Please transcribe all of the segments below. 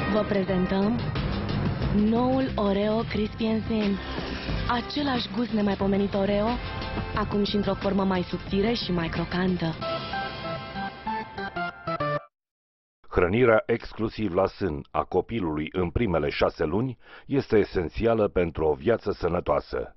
Vă prezentăm noul Oreo Crispy & Thin. Același gust nemaipomenit Oreo, acum și într-o formă mai subțire și mai crocantă. Hrănirea exclusiv la sân a copilului în primele 6 luni este esențială pentru o viață sănătoasă.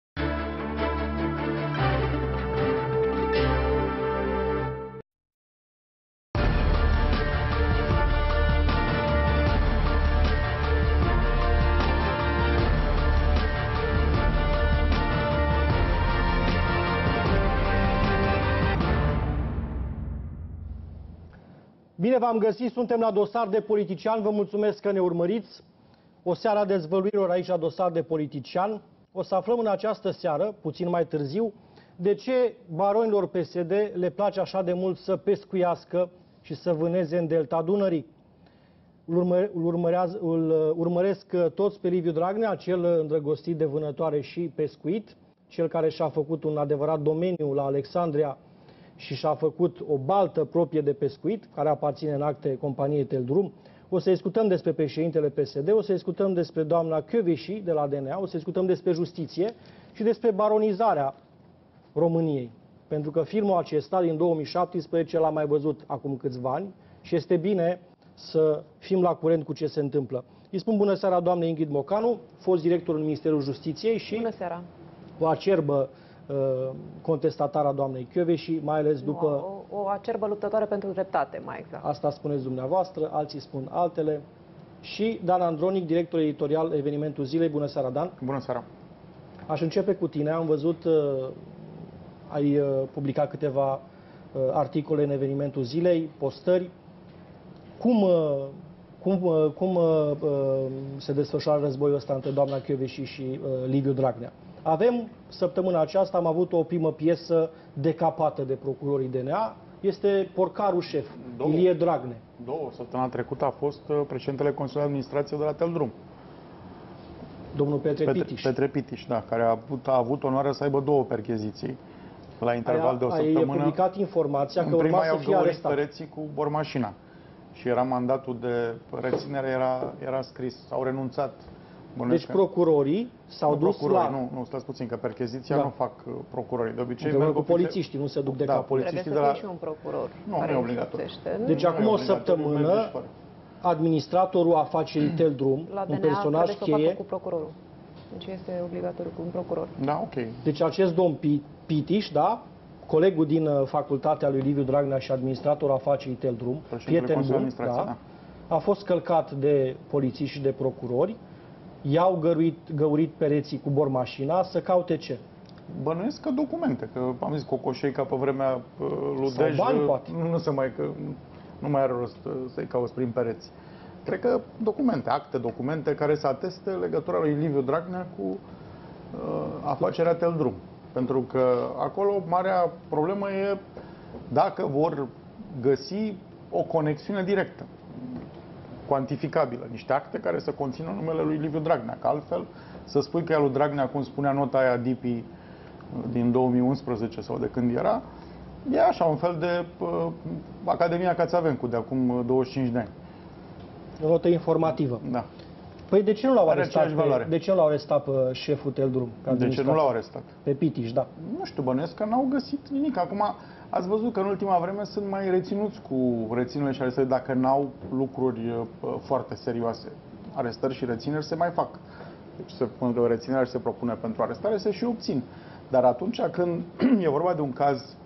Bine v-am găsit, suntem la Dosar de Politician, vă mulțumesc că ne urmăriți. O seară a dezvăluirilor aici la Dosar de Politician. O să aflăm în această seară, puțin mai târziu, de ce baronilor PSD le place așa de mult să pescuiască și să vâneze în delta Dunării. Îl urmăresc toți pe Liviu Dragnea, cel îndrăgostit de vânătoare și pescuit, cel care și-a făcut un adevărat domeniu la Alexandria și și-a făcut o baltă proprie de pescuit, care aparține în acte companiei Teldrum. O să discutăm despre președintele PSD, o să discutăm despre doamna Kövesi de la DNA, o să discutăm despre justiție și despre baronizarea României. Pentru că filmul acesta din 2017 l-am mai văzut acum câțiva ani și este bine să fim la curent cu ce se întâmplă. Îi spun bună seara doamnei Ingrid Mocanu, fost director în Ministerul Justiției și bună seara. O acerbă contestatară a doamnei Kövesi, mai ales după... O acerbă luptătoare pentru dreptate, mai exact. Asta spuneți dumneavoastră, alții spun altele. Și Dan Andronic, director editorial Evenimentul Zilei. Bună seara, Dan. Bună seara. Aș începe cu tine. Am văzut, ai publicat câteva articole în Evenimentul Zilei, postări. Cum se desfășoară războiul ăsta între doamna Kövesi și Liviu Dragnea? Avem, săptămâna aceasta, am avut o primă piesă decapată de procurorii DNA. Este porcarul șef, Ilie Dragnea. Săptămâna trecută a fost președintele Consiliului de Administrație de la Teldrum. Domnul Petre Pitiș. Petre Pitiș, da, care a avut onoarea să aibă 2 percheziții la interval de o săptămână. Ai publicat informația că urma să fie arestat. Pereții cu bormașina. Și era mandatul de reținere, era scris, au renunțat. Deci procurorii s-au dus la... Nu, stați puțin, că percheziția nu fac procurorii. De obicei merg cu polițiștii, nu se duc de cap. Trebuie să fie și un procuror. Nu e obligatoriu. Deci acum o săptămână, administratorul afacerii Teldrum, un personaj cheie... cu procurorul. Deci este obligatoriu cu un procuror. Da, ok. Deci acest domn Pitiș, da, colegul din facultatea lui Liviu Dragnea și administratorul afacerii Teldrum, prieten bun, da, a fost călcat de polițiști și de procurori. I-au găurit pereții cu bormașina să caute ce? Bănuiesc că documente, că am zis cocoșei ca pe vremea lui Dej, nu mai are rost să-i cauți prin pereți. Cred că documente care să ateste legătura lui Liviu Dragnea cu afacerea Teldrum. Pentru că acolo marea problemă e dacă vor găsi o conexiune directă, cuantificabilă, niște acte care să conțină numele lui Liviu Dragnea, că altfel să spui că e lui Dragnea, cum spunea nota aia DIPI din 2011 sau de când era, e așa un fel de Academia Cațavencu de acum 25 de ani. O notă informativă. Da. Păi de ce nu l-au arestat pe șeful Teldrum? De ce nu l-au arestat? Pe Pitiș, da. Nu știu, bănuiesc că n-au găsit nimic. Acum ați văzut că în ultima vreme sunt mai reținuți cu reținerile și arestări dacă n-au lucruri foarte serioase. Arestări și rețineri se mai fac. Deci o reținere se propune pentru arestare, se și obțin. Dar atunci când e vorba de un caz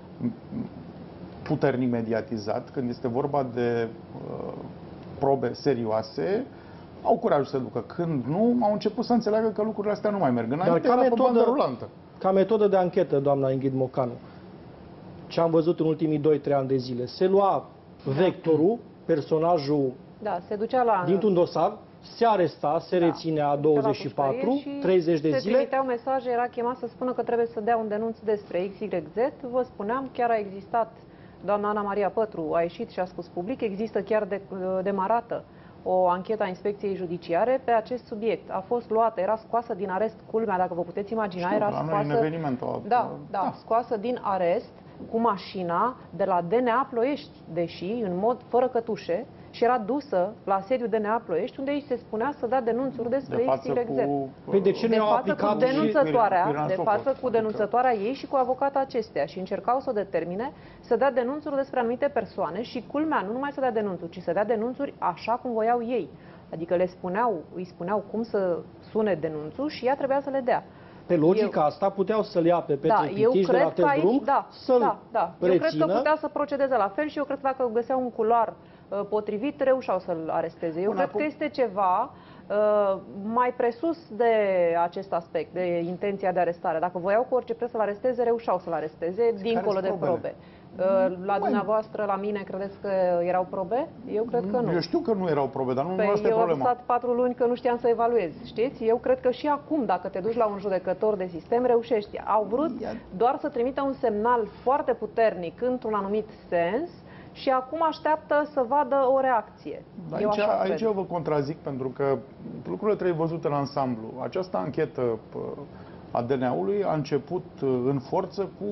puternic mediatizat, când este vorba de probe serioase, au curajul să ducă. Când nu, au început să înțeleagă că lucrurile astea nu mai merg. Înainte era pe bandă rulantă. Ca metodă de anchetă, doamna Ingrid Mocanu, ce am văzut în ultimii 2-3 ani de zile, se lua vectorul, personajul se ducea la... dintr-un dosar, se aresta, se reținea 24, 30 de zile. Se trimiteau mesaje, era chemat să spună că trebuie să dea un denunț despre XYZ. Vă spuneam, chiar a existat, doamna Ana Maria Pătru a ieșit și a spus public, există chiar demarată o anchetă a Inspecției Judiciare pe acest subiect. A fost luată, era scoasă din arest, culmea, dacă vă puteți imagina, era scoasă... În evenimentul scoasă din arest cu mașina de la DNA Ploiești, deși în mod fără cătușe, și era dusă la sediul DNA Ploiești, unde îi se spunea să dea denunțuri despre XYZ. Păi de ce nu au aplicat de față cu denunțătoarea ei și cu avocata acesteia și încercau să o determine să dea denunțuri despre anumite persoane și culmea, nu numai să dea denunțuri, ci să dea denunțuri așa cum voiau ei. Adică îi spuneau cum să sune denunțul și ea trebuia să le dea. Pe logica asta puteau să-l ia pe Petre Pitiș de la Teldrum, să-l Eu cred că putea să procedeze la fel și eu cred că dacă găseau un culoar potrivit, reușeau să-l aresteze. Eu cred că este ceva mai presus de acest aspect, de intenția de arestare. Dacă voiau cu orice preț să-l aresteze, reușeau să-l aresteze, dincolo de probe. La dumneavoastră, la mine, credeți că erau probe? Eu cred că nu. Eu știu că nu erau probe, dar nu asta e problema. Eu am stat 4 luni că nu știam să evaluez, știți? Eu cred că și acum, dacă te duci la un judecător de sistem, reușești. Au vrut doar să trimită un semnal foarte puternic într-un anumit sens și acum așteaptă să vadă o reacție. Aici eu vă contrazic, pentru că lucrurile trebuie văzute în ansamblu. Această anchetă a DNA-ului a început în forță cu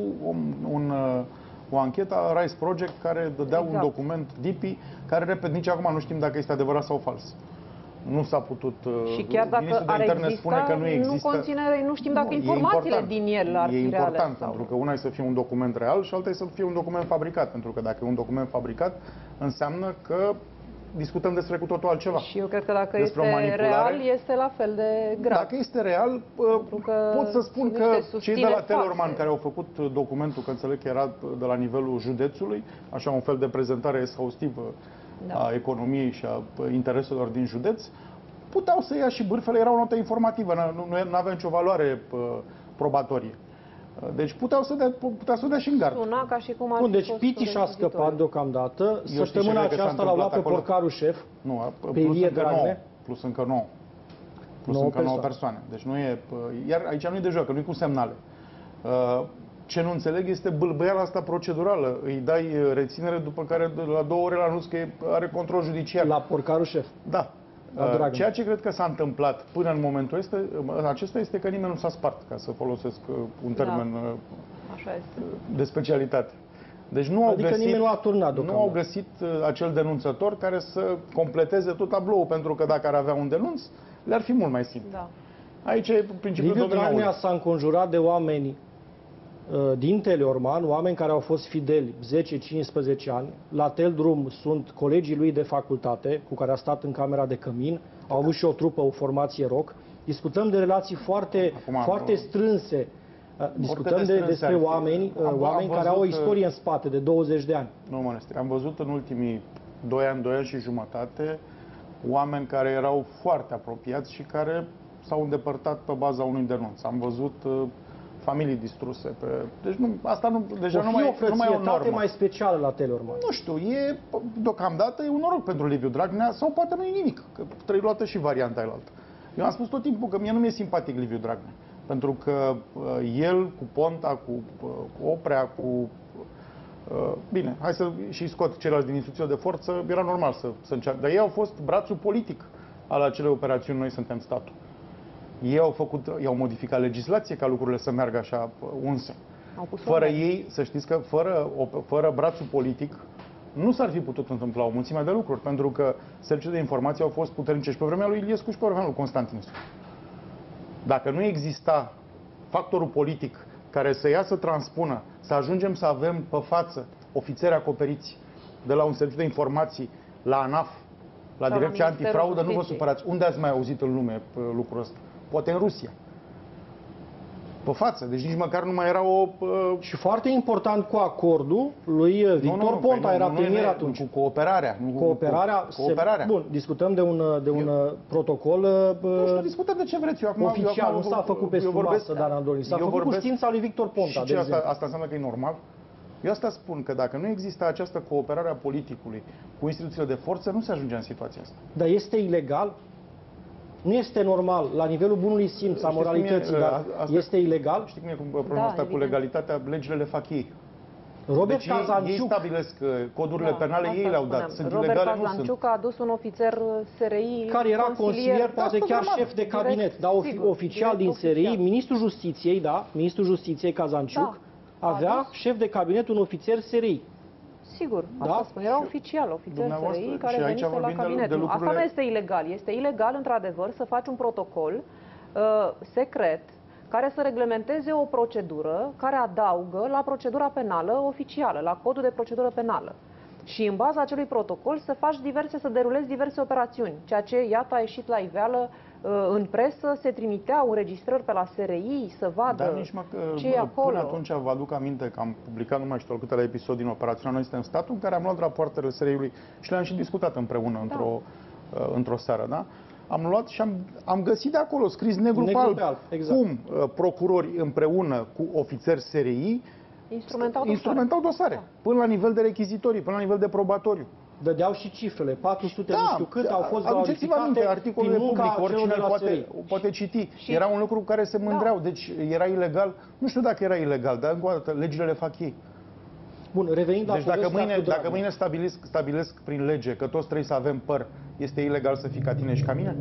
o anchetă a Rice Project care dădea un document DIPI care, repet, nici acum nu știm dacă este adevărat sau fals. Nu s-a putut... Și chiar dacă ar exista, că nu există, nu știm dacă informațiile din el ar fi reale. E important, pentru că una e să fie un document real și alta e să fie un document fabricat. Pentru că dacă e un document fabricat, înseamnă că discutăm despre cu totul altceva. Și eu cred că dacă este real, este la fel de grav. Dacă este real, pot să spun că cei de la Telorman care au făcut documentul, că înțeleg că era de la nivelul județului, așa un fel de prezentare exhaustivă a economiei și a intereselor din județ, puteau să ia și bârfele, era o notă informativă, nu avea nicio valoare probatorie. Deci putea să dea și în gard. Suna ca și cum ar fi deci Pitiș a scăpat deocamdată. Săptămâna aceasta l-a luat pe porcarul șef, pe Ilie Dragnea. Plus încă 9. Plus încă 9 persoane. Deci nu e... Iar aici nu e de joacă, nu e cu semnale. Ce nu înțeleg este bâlbăiala asta procedurală. Îi dai reținere, după care la 2 ore la anunț că are control judiciar. La porcarul șef. Da. Ceea ce cred că s-a întâmplat până în momentul acesta este că nimeni nu s-a spart, ca să folosesc un termen de specialitate. Deci nimeni nu a turnat nu au găsit acel denunțător care să completeze tot tabloul, pentru că dacă ar avea un denunț, le-ar fi mult mai simplu. Da. Aici e principiul Liviu Dragnea s-a înconjurat de oameni din Teleorman, oameni care au fost fideli 10-15 ani. La Teldrum sunt colegii lui de facultate cu care a stat în camera de cămin, au avut și o trupă, o formație rock. Discutăm de relații foarte strânse. Discutăm despre oameni care au o istorie în spate de 20 de ani. Nu, mănăstire. Am văzut în ultimii 2 ani și jumătate oameni care erau foarte apropiați și care s-au îndepărtat pe baza unui denunț. Am văzut familii distruse. Deci deja nu mai e o normă. Mai specială la Teleorman. Nu știu, deocamdată e un noroc pentru Liviu Dragnea sau poate nu e nimic, că trebuie luată și varianta ailaltă. Eu am spus tot timpul că mie nu mi-e simpatic Liviu Dragnea, pentru că el cu Ponta, cu Oprea, bine, hai să și scot ceilalți din instituția de forță, era normal să încearcă. Dar ei au fost brațul politic al acelei operațiuni, noi suntem statul. Ei au modificat legislație ca lucrurile să meargă așa unse. Fără ei, să știți că fără brațul politic nu s-ar fi putut întâmpla o mulțime de lucruri, pentru că serviciile de informație au fost puternice și pe vremea lui Iliescu și pe vremea lui Constantinescu. Dacă nu exista factorul politic care să ia să transpună, să ajungem să avem pe față ofițeri acoperiți de la un serviciu de informații la ANAF, la Direcția Antifraudă, nu vă supărați. Unde ați mai auzit în lume lucrul ăsta? Poate în Rusia. Pe față. Deci nici măcar nu mai era o... Și foarte important, cu acordul lui Victor Ponta, era premier atunci. Cu cooperarea. Cooperarea. Bun, discutăm de un protocol... Nu știu, discutăm de ce vreți. Oficial, nu s-a făcut pe frumoasă, dar Andolin. S-a făcut cu știința lui Victor Ponta. Și asta înseamnă că e normal? Eu asta spun, că dacă nu există această cooperare a politicului cu instituțiile de forță, nu se ajunge în situația asta. Dar este ilegal? Nu este normal, la nivelul bunului simț, a moralității, dar este ilegal? Știi cum e problema asta cu legalitatea? Legile le fac ei. Robert Cazanciuc, ei stabilesc codurile penale, ei le-au dat. Sunt ilegale, nu sunt. Cazanciuc a adus un ofițer SRI, care era consilier, poate chiar șef de cabinet, dar oficial din SRI, ministrul Justiției, Cazanciuc, avea șef de cabinet un ofițer SRI. Sigur, Da? asta spun. Era oficial Dumneavoastră, SRI care și aici venise la vorbim de cabinet. Nu, lucrurile- asta nu este ilegal. Este ilegal, într-adevăr, să faci un protocol secret care să reglementeze o procedură care adaugă la procedura penală oficială, la codul de procedură penală. Și în baza acelui protocol să derulezi diverse operațiuni, ceea ce, iată, a ieșit la iveală în presă, se trimiteau înregistrări pe la SRI să vadă Dar nici măcar ce e acolo. până atunci vă aduc aminte că am publicat, nu mai știu câteva episod din operațiunea Noi suntem statul, în care am luat rapoartele SRI-ului și le-am și discutat împreună într-o seară, da? Am luat și am găsit de acolo, scris negru pe alb, exact. cum procurori împreună cu ofițeri SRI instrumentau dosare, Da. până la nivel de rechizitorii, până la nivel de probatoriu. Dădeau și cifrele, 400 nu știu cât au fost aduceți-vă aminte, valorificate articolul prin munca public, oricine celor de la SRI. poate citi. Și- Era un lucru cu care se mândreau, deci era ilegal. Nu știu dacă era ilegal, dar încă o dată, legile le fac ei. Bun, revenind la Deci dacă povestea mâine, cu Dragnea. dacă mâine stabilesc prin lege că toți trebuie să avem păr, este ilegal să fii ca tine și ca mine?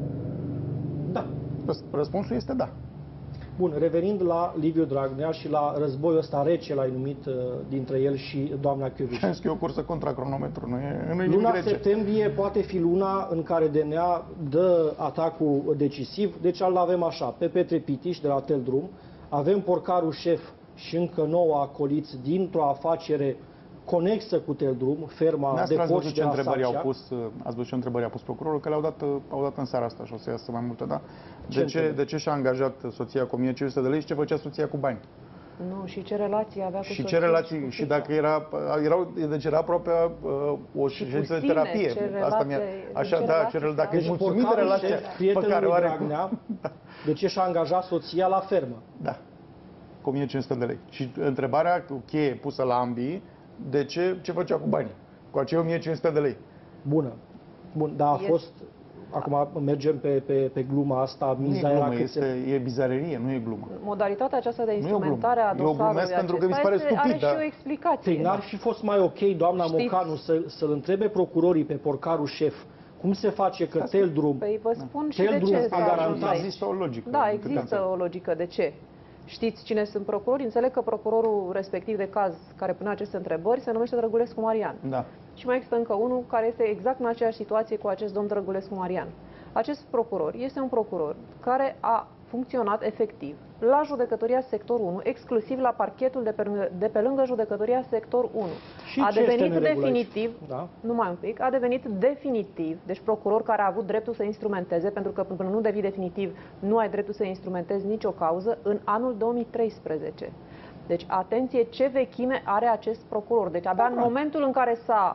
Da. Răspunsul este da. Bun, revenind la Liviu Dragnea și la războiul ăsta rece, l-ai numit, dintre el și doamna Kövesi. Și am zis că e o cursă contra cronometru, nu e nimic Luna rece. septembrie poate fi luna în care DNA dă atacul decisiv, deci îl avem așa, pe Petre Pitiș de la Teldrum, avem porcarul șef și încă 9 acoliți dintr-o afacere conexă cu Teldrum, ferma de Ați văzut porci ce de la întrebări Sancea. ați văzut ce întrebări a pus procurorul, că le-au dat în seara asta și o să iasă mai multe, da? De ce și-a angajat soția cu 1500 de lei și ce făcea soția cu bani? Nu, și ce relații avea cu Și soția ce relații, cu și fiica. dacă deci era aproape o ședință de sine, terapie. ce Asta relație- așa, ce da, relații dacă Deci e mulțumit de porcarul relația șef, pe prietenul care o lui are Dragnea, de ce și-a angajat soția la fermă? Da, cu 1500 de lei. Și întrebarea cheie pusă la ambii, de ce făcea cu banii? Cu acei 1500 de lei. Bună. Bun, dar a fost... Acum mergem pe gluma asta, Nu e miza era glumă, cât se... e bizarerie, nu e glumă. Modalitatea aceasta de Nu e o instrumentare a glumă. Eu dosarului glumesc pentru că mi se acesta pare stupid, are dar- și o explicație. Păi n-ar fi fost mai ok, doamna Știți- Mocanu, să-l întrebe procurorii pe porcarul șef cum se face că Teldrum... Păi vă spun și de Teldrum ce a s-a ajuns garantat- aici. Există o logică. Da, câte există înțeleg. o logică. De ce? Știți cine sunt procurori? Înțeleg că procurorul respectiv de caz care punea aceste întrebări se numește Drăgulescu Marian. Da. Și mai există încă unul care este exact în aceeași situație cu acest domn Drăgulescu Marian. Acest procuror este un procuror care a funcționat efectiv la judecătoria sector 1, exclusiv la parchetul de pe lângă judecătoria sector 1. Și A ce este devenit în regulă aici? definitiv, Da. numai un pic, a devenit definitiv, deci procuror care a avut dreptul să instrumenteze, pentru că până nu devii definitiv, nu ai dreptul să instrumentezi nicio cauză, în anul 2013. Deci, atenție, ce vechime are acest procuror. Deci, abia în momentul în care s-a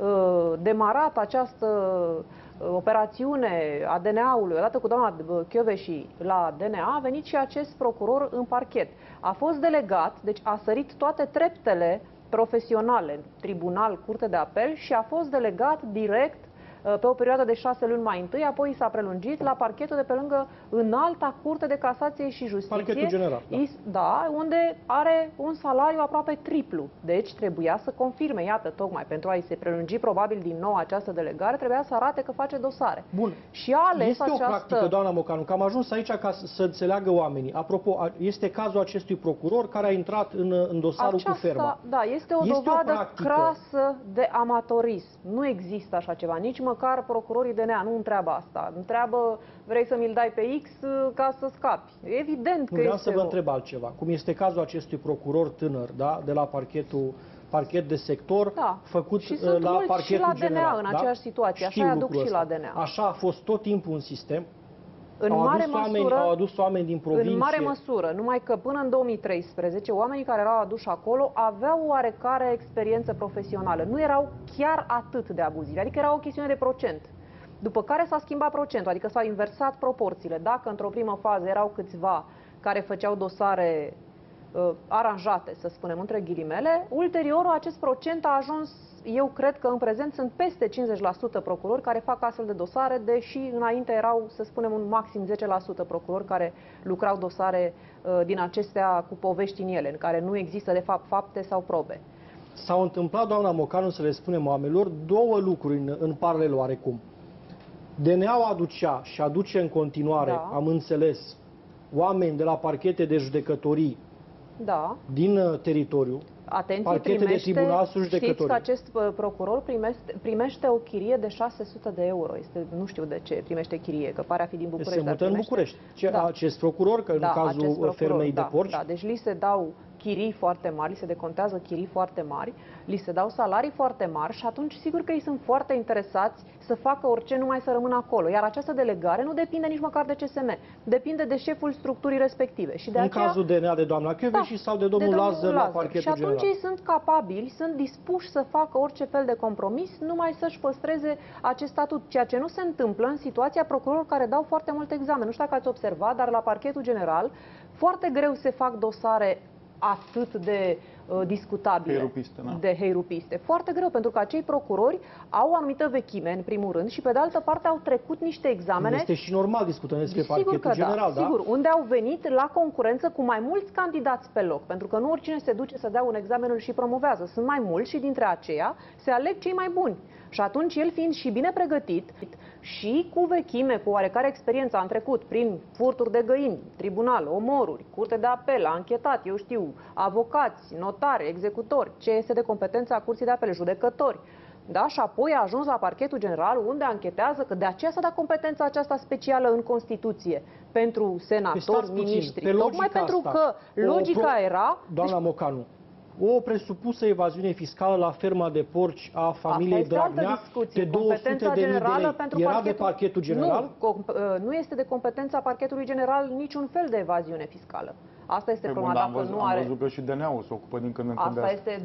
demarat această operațiune a DNA-ului, odată cu doamna Kövesi la DNA, a venit și acest procuror în parchet. A fost delegat, deci a sărit toate treptele profesionale, tribunal, curte de apel, și a fost delegat direct pe o perioadă de 6 luni mai întâi, apoi s-a prelungit la parchetul de pe lângă Înalta Curte de Casație și Justiție. Parchetul general, da. Da, unde are un salariu aproape triplu. Deci trebuia să confirme, iată, tocmai pentru a-i se prelungi probabil din nou această delegare, trebuia să arate că face dosare. Bun. Și a ales Este această... o practică, doamna Mocanu, că am ajuns aici ca să înțeleagă oamenii. Apropo, este cazul acestui procuror care a intrat în dosarul cu ferma. Da, este o Este o dovadă practică. crasă de amatorism. Nu există așa ceva. Nici măcar procurorii DNA nu întreabă asta. Întreabă, vrei să mi-l dai pe X ca să scapi. Evident că Vreau este să vă întreb altceva. Cum este cazul acestui procuror tânăr, da, de la parchet de sector, Da. făcut Și sunt la mulți parchetul și la DNA general. în da? aceeași situație. Așa Știu îi aduc lucrul și la ăsta. DNA. Așa a fost tot timpul un sistem. În Au mare adus oameni, măsură, au adus oameni din provincie. În mare măsură, numai că până în 2013, oamenii care erau aduși acolo aveau oarecare experiență profesională. Nu erau chiar atât de abuzivi, adică era o chestiune de procent. După care s-a schimbat procentul, adică s-au inversat proporțiile. Dacă într-o primă fază erau câțiva care făceau dosare aranjate, să spunem, între ghilimele, ulterior acest procent a ajuns, eu cred că în prezent sunt peste 50% procurori care fac astfel de dosare, deși înainte erau, să spunem, un maxim 10% procurori care lucrau dosare din acestea cu povești în ele, în care nu există de fapt fapte sau probe. S-au întâmplat, doamna Mocanu, să le spunem oamenilor, două lucruri în paralel oarecum. DNA-ul aducea și aduce în continuare, Da. am înțeles, oameni de la parchete de judecătorii Da. din teritoriu. Atenție, parchete de tribunal sau judecători. Știți că acest procuror primește o chirie de 600 de euro. Nu știu de ce primește chirie, că pare a fi din București. Se mută în București. Da. Acest procuror, că în cazul fermei de porci. Da, deci li se dau chirii foarte mari, li se decontează chirii foarte mari, li se dau salarii foarte mari și atunci sigur că ei sunt foarte interesați să facă orice, numai să rămână acolo. Iar această delegare nu depinde nici măcar de CSM, depinde de șeful structurii respective. Și de în cazul DNA de doamna Kövesi sau de domnul Lazăr la parchetul general. Și atunci ei sunt capabili, sunt dispuși să facă orice fel de compromis, numai să-și păstreze acest statut, ceea ce nu se întâmplă în situația procurorilor care dau foarte multe examene. Nu știu dacă ați observat, dar la parchetul general foarte greu se fac dosare atât de discutabile, de heirupiste. Foarte greu, pentru că acei procurori au o anumită vechime, în primul rând, și pe de altă parte au trecut niște examene. Este și normal, discutăm despre parchetul general, da? Sigur, unde au venit la concurență cu mai mulți candidați pe loc, pentru că nu oricine se duce să dea un examen și promovează. Sunt mai mulți și dintre aceia se aleg cei mai buni. Și atunci el, fiind și bine pregătit și cu vechime, cu oarecare experiență, am trecut prin furturi de găini, tribunal, omoruri, curte de apel, a anchetat, eu știu, avocați, notari, executori, ce este de competența Curții de Apel, judecători. Da? Și apoi a ajuns la parchetul general, unde anchetează, că de aceea s-a dat competența această specială în Constituție pentru senatori, miniștri. Tocmai pentru că logica era... Doamna Mocanu, o presupusă evaziune fiscală la ferma de porci a familiei Dragnea de 200.000 de lei. Era de parchetul general? Nu este de competența parchetului general niciun fel de evaziune fiscală. Asta este problema. Dacă nu are... Am văzut că și DNA-ul se ocupă din când în când. Asta este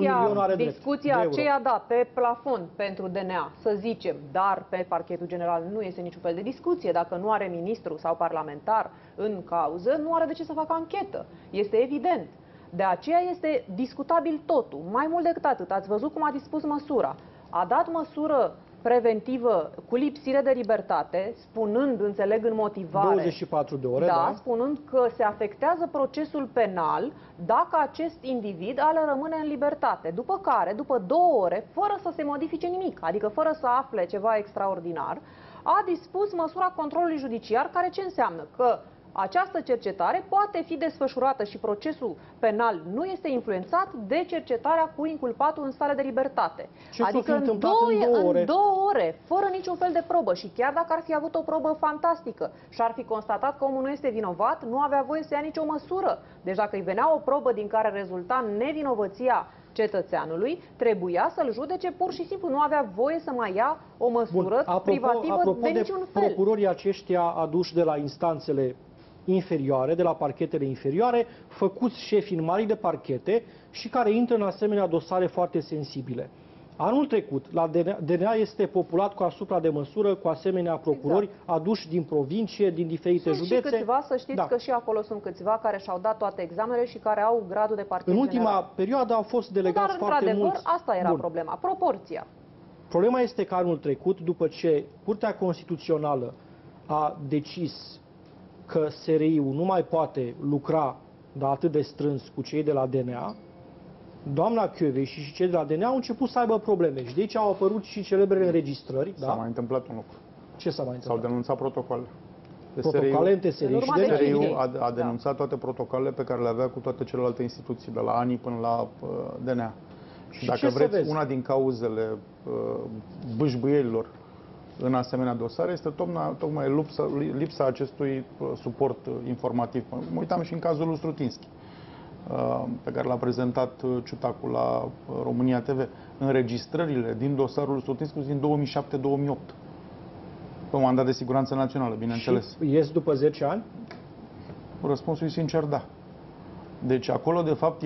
discuția aceea, da, pe plafon pentru DNA, să zicem, dar pe parchetul general nu este niciun fel de discuție. Dacă nu are ministru sau parlamentar în cauză, nu are de ce să facă anchetă. Este evident. De aceea este discutabil totul. Mai mult decât atât, ați văzut cum a dispus măsura. A dat măsură preventivă cu lipsire de libertate, spunând, înțeleg în motivare... 24 de ore, da. Spunând că se afectează procesul penal dacă acest individ ale rămâne în libertate. După care, după 2 ore, fără să se modifice nimic, adică fără să afle ceva extraordinar, a dispus măsura controlului judiciar, care ce înseamnă? Că această cercetare poate fi desfășurată și procesul penal nu este influențat de cercetarea cu inculpatul în stare de libertate. Adică în 2 ore, fără niciun fel de probă. Și chiar dacă ar fi avut o probă fantastică și ar fi constatat că omul nu este vinovat, nu avea voie să ia nicio măsură. Deci dacă îi venea o probă din care rezulta nevinovăția cetățeanului, trebuia să-l judece pur și simplu. Nu avea voie să mai ia o măsură privativă de niciun fel. Procurorii aceștia aduși de la instanțele inferioare, de la parchetele inferioare, făcuți șefi în mari de parchete și care intră în asemenea dosare foarte sensibile. Anul trecut, la DNA este populat cu asupra de măsură cu asemenea procurori aduși din provincie, din diferite județe. Și câțiva, să știți că și acolo sunt câțiva care și-au dat toate examenele și care au gradul de parchet general. În ultima perioadă au fost delegați foarte mulți. Asta era problema, proporția. Problema este că anul trecut, după ce Curtea Constituțională a decis că SRI-ul nu mai poate lucra atât de strâns cu cei de la DNA, doamna Kövesi și cei de la DNA au început să aibă probleme. Și de aici au apărut și celebrele înregistrări. S-a mai întâmplat un lucru. Ce s-a mai întâmplat? S-au denunțat protocole. Protocole între SRI și DNA. SRI-ul a denunțat toate protocolele pe care le avea cu toate celelalte instituții, de la ANI până la DNA. Și dacă vreți, una din cauzele bâșbâielilor în asemenea dosare este tocmai lipsa acestui suport informativ. Mă uitam și în cazul lui Strutinski, pe care l-a prezentat Ciutacu la România TV. Înregistrările din dosarul lui Strutinski din 2007-2008. Pe mandat de siguranță națională, bineînțeles. Și ies după 10 ani? Răspunsul e sincer, da. Deci acolo, de fapt,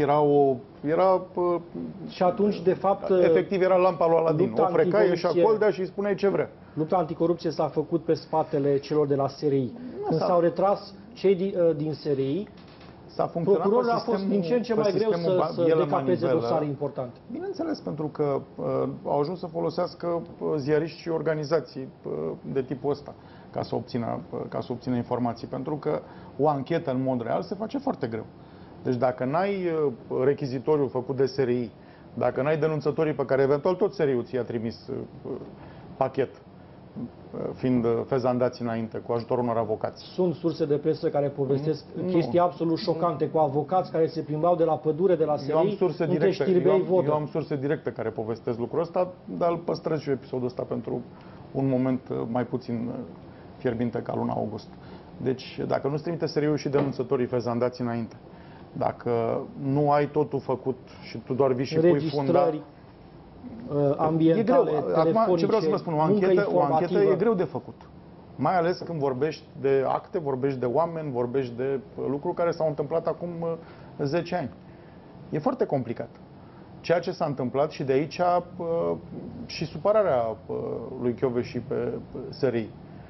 și atunci, de fapt... Efectiv, era lampa lui Aladin. O frecaie și acoldea și îi spuneai ce vrea. Lupta anticorupție s-a făcut pe spatele celor de la SRI. Când s-au retras cei din SRI, procurorilor a fost din ce în ce mai greu să decapeze dosare importante. Bineînțeles, pentru că au ajuns să folosească ziariști și organizații de tipul ăsta ca să obțină informații. Pentru că o anchetă în mod real se face foarte greu. Deci dacă n-ai rechizitoriul făcut de SRI, dacă n-ai denunțătorii pe care eventual tot SRI-ul ți-a trimis pachet, fiind fezandați înainte cu ajutorul unor avocați. Sunt surse de presă care povestesc chestii absolut șocante cu avocați care se plimbau de la pădure, de la SRI, între Știrbei Vodă. Eu am surse directe care povestesc lucrul ăsta, dar îl păstrez și eu episodul ăsta pentru un moment mai puțin fierbinte ca luna august. Deci, dacă nu-ți trimite SRI-ul și denunțătorii fezandați înainte, dacă nu ai totul făcut și tu doar vii și pui funda... ambientale, Acum, ce vreau să vă spun, o anchetă e greu de făcut. Mai ales când vorbești de acte, vorbești de oameni, vorbești de lucruri care s-au întâmplat acum 10 ani. E foarte complicat. Ceea ce s-a întâmplat și de aici și supărarea lui Chiove și pe SRI.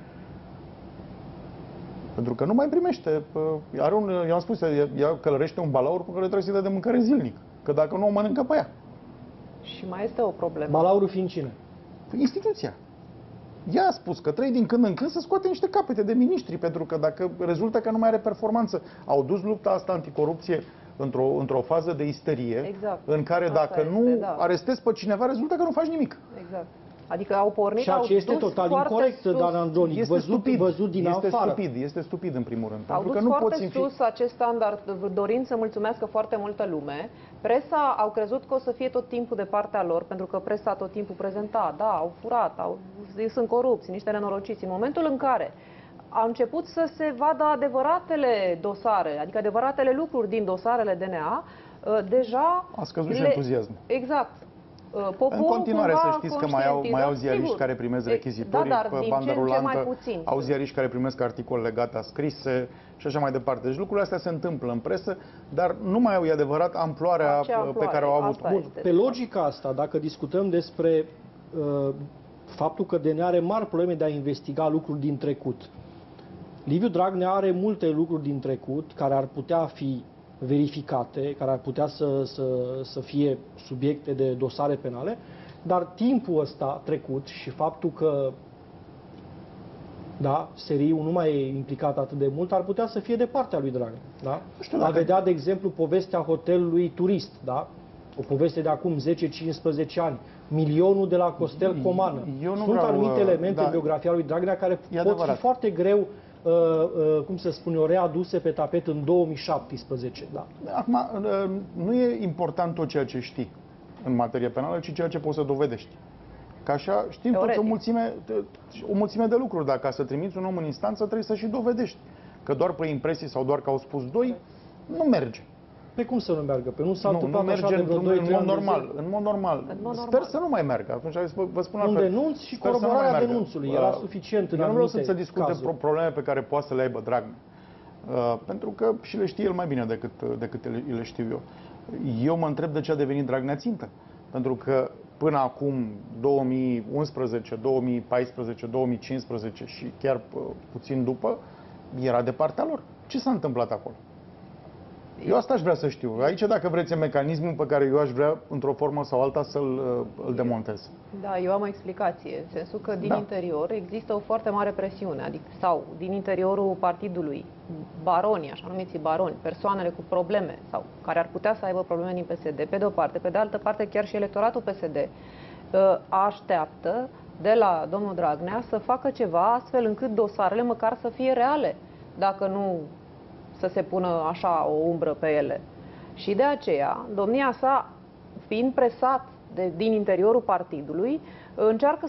Pentru că nu mai primește. Eu am spus, ea călărește un balaur pe care trebuie să-i dea de mâncare zilnic. Că dacă nu o mănâncă pe ea. Și mai este o problemă. Balaurul fiind cine? Instituția. Ea a spus că trebuie din când în când să scoate niște capete de miniștri, pentru că dacă rezultă că nu mai are performanță, au dus lupta asta anticorupție într-o fază de isterie, exact. În care asta dacă nu arestezi pe cineva, rezultă că nu faci nimic. Exact. Adică au pornit, ceea ce este total incorect, Dan Andronic, văzut din afară. Este stupid în primul rând. Au dus foarte sus acest standard, dorind să mulțumească foarte multă lume. Presa au crezut că o să fie tot timpul de partea lor, pentru că presa tot timpul prezenta, da, au furat, sunt corupți, niște nenorociți. În momentul în care au început să se vadă adevăratele dosare, adică adevăratele lucruri din dosarele DNA, deja... A scăzut și entuziasmul. Exact. În continuare să știți că mai au ziariști care primesc rechizitorii pe bandă rulantă, au ziariști care primesc articolele gata scrise și așa mai departe. Deci lucrurile astea se întâmplă în presă, dar nu mai au, e adevărat, amploarea pe care au avut. Bun, pe logica asta, dacă discutăm despre faptul că DNA are mari probleme de a investiga lucruri din trecut, Liviu Dragnea are multe lucruri din trecut care ar putea fi verificate, care ar putea să fie subiecte de dosare penale, dar timpul ăsta trecut și faptul că SRI-ul nu mai e implicat atât de mult, ar putea să fie de partea lui Dragnea. Da? A vedea, de exemplu, povestea hotelului Turist, da? O poveste de acum 10-15 ani, milionul de la Costel Comană. Sunt anumite elemente în biografia lui Dragnea care pot fi foarte greu cum să spun eu, readuse pe tapet în 2017. Da. Acum, nu e important tot ceea ce știi în materie penală, ci ceea ce poți să dovedești. Că așa știm toți o mulțime de lucruri. Dacă să trimiți un om în instanță, trebuie să și dovedești. Că doar pe impresii sau doar că au spus doi, nu merge. Pe cum să nu meargă? Pe nu s-a întâmplat merge așa de vreo 2-3 ani. În mod normal. Sper să nu mai meargă. Atunci vă spun un denunț și coroborarea denunțului. Era suficient în eu nu vreau să discute cazuri. Probleme pe care poate să le aibă Dragnea. Pentru că și le știe el mai bine decât le știu eu. Eu mă întreb de ce a devenit Dragnea țintă. Pentru că până acum, 2011, 2014, 2015 și chiar puțin după, era de partea lor. Ce s-a întâmplat acolo? Eu asta aș vrea să știu. Aici, dacă vreți, e mecanismul pe care eu aș vrea, într-o formă sau alta, să-l demontez. Da, eu am o explicație. În sensul că din interior există o foarte mare presiune. Adică, sau din interiorul partidului, baroni, așa numiți baroni, persoanele cu probleme sau care ar putea să aibă probleme din PSD, pe de o parte. Pe de altă parte, chiar și electoratul PSD așteaptă de la domnul Dragnea să facă ceva astfel încât dosarele măcar să fie reale. Dacă nu să se pună așa o umbră pe ele. Și de aceea, domnia sa, fiind presat din interiorul partidului, încearcă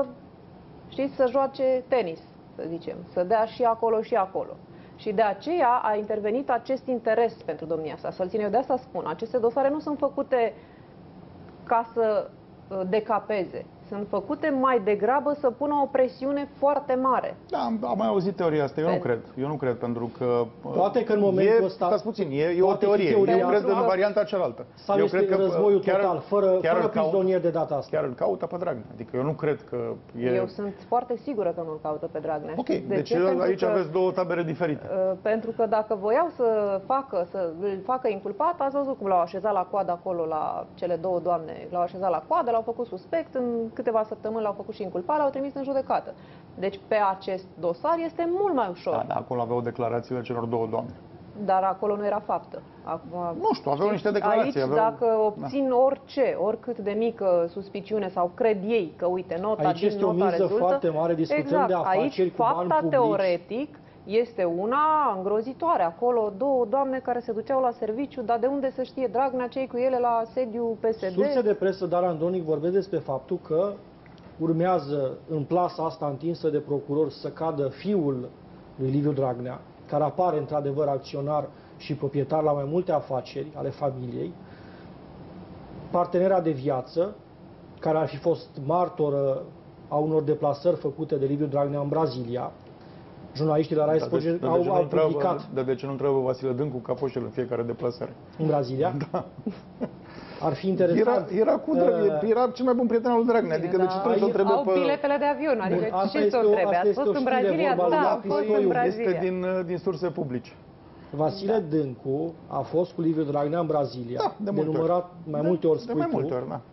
să joace tenis, să zicem, să dea și acolo și acolo. Și de aceea a intervenit acest interes pentru domnia sa. Să-l țin eu, de asta spun, aceste dosare nu sunt făcute ca să decapeze. Sunt făcute mai degrabă să pună o presiune foarte mare. Da, am mai auzit teoria asta. Eu nu cred, pentru că... Poate că în momentul ăsta... Stați puțin, e o teorie. Eu cred în varianta cealaltă. Sau este războiul total, fără prizonieri de data asta. Chiar îl caută pe Dragnea. Adică eu nu cred că e... Eu sunt foarte sigură că nu-l caută pe Dragnea. Ok, deci aici aveți două tabere diferite. Pentru că dacă voiau să îl facă inculpat, ați văzut cum l-au așezat la coadă acolo la cele două doamne. L-au așezat la coadă, l-au făcut suspect, în câteva săptămâni l-au făcut și inculpat, l-au trimis în judecată. Deci pe acest dosar este mult mai ușor. Da, acolo aveau declarațiile celor două doamne. Dar acolo nu era faptă. Acum, Nu știu, aveau niște declarații. Aici, dacă obțin orice, oricât de mică suspiciune sau cred ei că, uite, nota aici din este o nota miză rezultă... foarte mare, discutăm de afaceri aici, cu bani fapta publici. teoretic este una îngrozitoare. Acolo două doamne care se duceau la serviciu, dar de unde să știe Dragnea cei cu ele la sediu PSD? Surse de presă, dar Andronic, vorbesc despre faptul că urmează în plasa asta întinsă de procuror să cadă fiul lui Liviu Dragnea, care apare într-adevăr acționar și proprietar la mai multe afaceri ale familiei, partenera de viață, care ar fi fost martoră a unor deplasări făcute de Liviu Dragnea în Brazilia. Jurnaliștii la Rai Sport au publicat. De ce nu întreabă Vasile Dâncu, că a fost el în fiecare deplasare? În Brazilia? Da. Ar fi interesant. Era cel mai bun prieten al lui Dragnea. Adică de ce trebuie să întrebe pe... Au biletele de avion, adică ce să întrebe? Ați fost în Brazilia? Da, a fost în Brazilia. Este din surse publice. Vasile Dâncu a fost cu Liviu Dragnea în Brazilia. Da, de multe ori. Mai multe ori, spui de mai multe ori, da.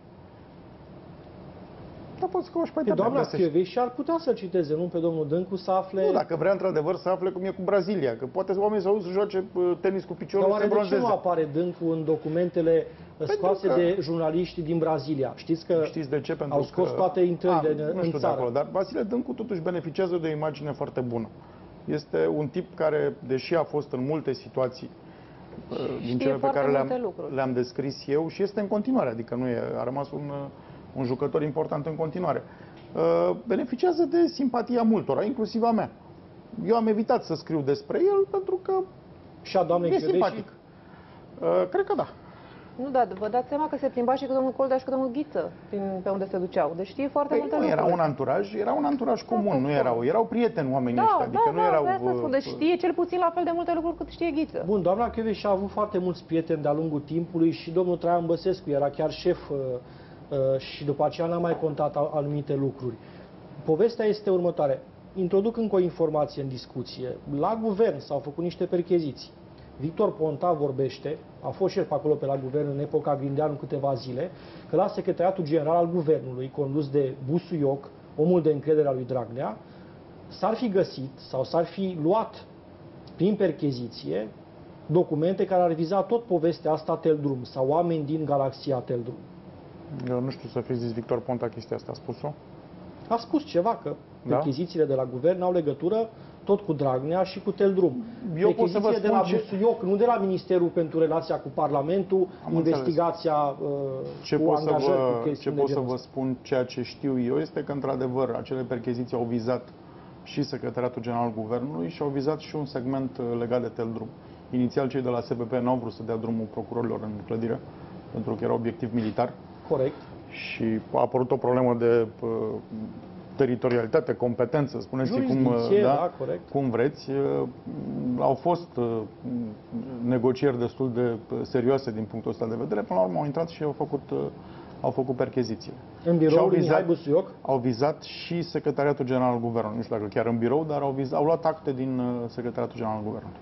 Da, poți să cauți pe internet. Doamna Chioveși și ar putea să citeze, nu pe domnul Dâncu, să afle... Nu, dacă vrea într-adevăr să afle cum e cu Brazilia, că poate oamenii s-au dus să joace tenis cu piciorul, dar se bronzeze. De ce nu apare Dâncu în documentele scoase de jurnaliști din Brazilia? Știți de ce? Pentru au scos toate intrările în țară. Acolo, dar Vasile Dâncu totuși beneficiază de o imagine foarte bună. Este un tip care, deși a fost în multe situații din cele pe care le-am descris eu, și este în continuare, adică nu e, a rămas un jucător important în continuare, beneficiază de simpatia multora, inclusiv a mea. Eu am evitat să scriu despre el pentru că și a doamnei e simpatic. Cred că da. Nu, dar vă dați seama că se plimba și cu domnul Coldea și cu domnul Ghiță pe unde se duceau. Deci știe foarte multe lucruri. Era un anturaj comun, nu erau prieteni oamenii ăștia. Adică nu erau... Deci știe cel puțin la fel de multe lucruri cât știe Ghiță. Bun, doamna Chioveși a avut foarte mulți prieteni de-a lungul timpului și domnul Traian Băsescu era chiar șef și după aceea n-a mai contat anumite lucruri. Povestea este următoare. Introduc încă o informație în discuție. La guvern s-au făcut niște percheziții. Victor Ponta vorbește, a fost șef acolo pe la guvern în epoca Grindeanu câteva zile, că la Secretariatul General al Guvernului, condus de Busuioc, omul de încredere al lui Dragnea, s-ar fi găsit sau s-ar fi luat prin percheziție documente care ar viza tot povestea asta Teldrum sau oameni din galaxia Teldrum. Eu nu știu să fi zis Victor Ponta chestia asta, a spus-o? A spus ceva, că perchezițiile de la guvern au legătură tot cu Dragnea și cu Teldrum. Eu pot să vă spun de la Busuioc, nu de la Ministerul pentru Relația cu Parlamentul, investigația cu angajări cu chestiuni. Ce pot să vă spun, ceea ce știu eu, este că, într-adevăr, acele percheziții au vizat și Secretariatul General al Guvernului și au vizat și un segment legat de Teldrum. Inițial, cei de la SBP n-au vrut să dea drumul procurorilor în clădire, pentru că era obiectiv militar. Corect. Și a apărut o problemă de teritorialitate, competență, spuneți cum vreți. Au fost negocieri destul de serioase din punctul ăsta de vedere. Până la urmă au intrat și au făcut perchezițiile. În biroul lui Mihai Busuioc? Au vizat și Secretariatul General al Guvernului. Nu știu dacă chiar în birou, dar au luat acte din Secretariatul General al Guvernului.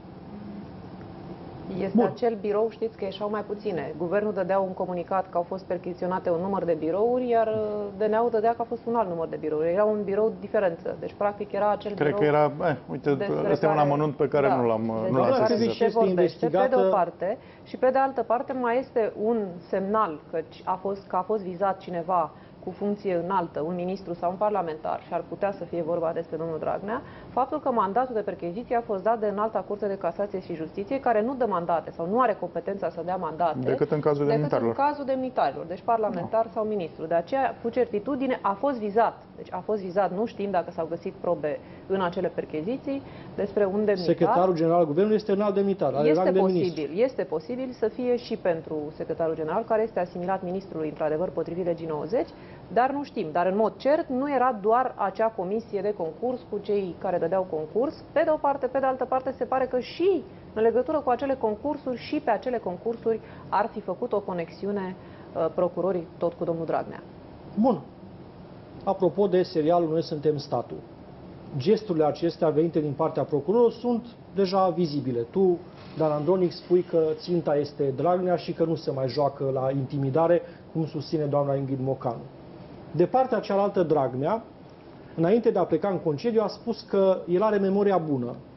Este acel birou, știți că ieșeau mai puține. Guvernul dădea un comunicat că au fost percheziționate un număr de birouri, iar DNA-ul dădea că a fost un alt număr de birouri. Era un birou diferență. Deci, practic, era acel birou... Cred că era... uite, ăsta e un amănunt pe care nu l-am se vorbește, pe de o parte, și pe de altă parte mai este un semnal că a fost vizat cineva cu funcție înaltă, un ministru sau un parlamentar, și ar putea să fie vorba despre domnul Dragnea, faptul că mandatul de percheziție a fost dat de Înalta Curte de Casație și Justiție, care nu dă mandate sau nu are competența să dea mandate decât în cazul demnitarilor, deci parlamentar sau ministru. De aceea, cu certitudine, a fost vizat. Deci a fost vizat, nu știm dacă s-au găsit probe în acele percheziții despre un demnitar. Secretarul General al Guvernului este înalt demnitar, are rang de ministru. Este posibil să fie și pentru secretarul general, care este asimilat ministrului, într-adevăr, potrivit legii 90, dar nu știm. Dar în mod cert nu era doar acea comisie de concurs cu cei care dădeau concurs. Pe de o parte, pe de altă parte, se pare că și în legătură cu acele concursuri și pe acele concursuri ar fi făcut o conexiune procurorii tot cu domnul Dragnea. Bun. Apropo de serialul Noi suntem statul, gesturile acestea venite din partea procurorilor sunt deja vizibile. Tu, Dan Andronic, spui că ținta este Dragnea și că nu se mai joacă la intimidare, cum susține doamna Ingrid Mocanu. De partea cealaltă, Dragnea, înainte de a pleca în concediu, a spus că el are memoria bună,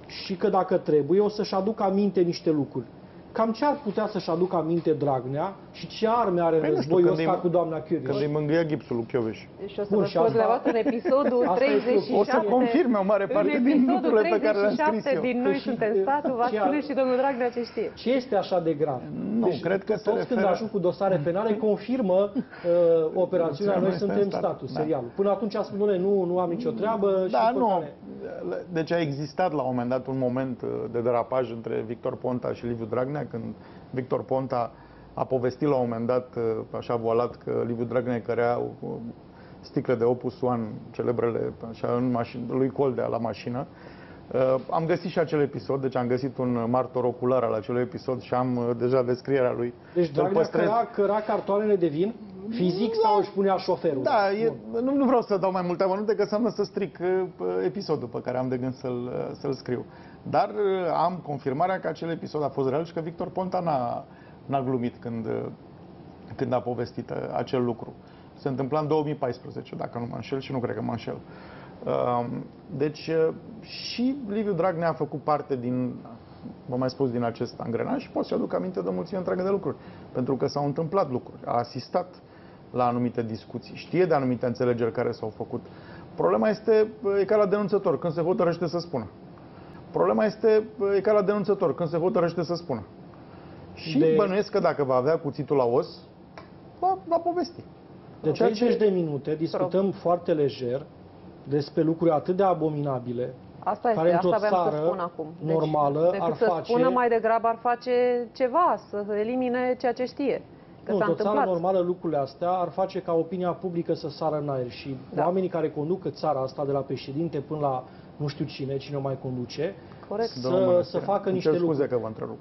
și că dacă trebuie o să-și aducă aminte niște lucruri. Cam ce ar putea să-și aducă aminte Dragnea și ce arme are în războiul ăsta cu doamna Chiureș? Când îi mângâia gipsul lui Chioveș. Și o să vă spun dumneavoastră în episodul 37. O să confirme o mare parte din lucrurile pe care le-am scris eu. din Noi suntem statul, va spune și domnul Dragnea ce știe. Ce este așa de grav? Nu, cred că se toți când ajung cu dosare penale confirmă operațiunea Noi suntem statul, serialul. Până atunci a spus, nu am nicio treabă. Da, și nu. Deci a existat la un moment dat un moment de derapaj între Victor Ponta și Liviu Dragnea, când Victor Ponta a povestit la un moment dat, așa voalat, că Liviu Dragnea cărea sticle de Opus One, celebrele, așa, în mașină, lui Coldea la mașină. Am găsit și acel episod, deci am găsit un martor ocular al acelui episod și am deja descrierea lui. Deci Dragnea căra cartoanele de vin fizic sau își punea șoferul? Da, nu vreau să dau mai multe amănunte, că înseamnă să stric episodul pe care am de gând să-l scriu. Dar am confirmarea că acel episod a fost real și că Victor Ponta n-a glumit când a povestit acel lucru. Se întâmpla în 2014, dacă nu mă înșel, și nu cred că mă înșel. Deci și Liviu Dragnea a făcut parte vă mai spus, din acest angrenaj și pot să aduc aminte de o mulțime întreagă de lucruri. Pentru că s-au întâmplat lucruri. A asistat la anumite discuții, știe de anumite înțelegeri care s-au făcut. Problema este, e ca la denunțător, când se hotărăște să spună. Problema este, e ca la denunțător, când se hotărăște să spună. Și bănuiesc că dacă va avea cuțitul la os, va povesti. De 30 de minute discutăm foarte lejer despre lucruri atât de abominabile. Asta este, asta aveam să spun acum. Normală, deci, ar să face... spună mai degrabă, ar face ceva, să elimine ceea ce știe. Că nu, s-a într-o țară întâmplat. normală lucrurile astea ar face ca opinia publică să sară în aer și oamenii care conducă țara asta, de la președinte până la nu știu cine o mai conduce, corect, să facă niște lucruri. Scuze că vă întrerup.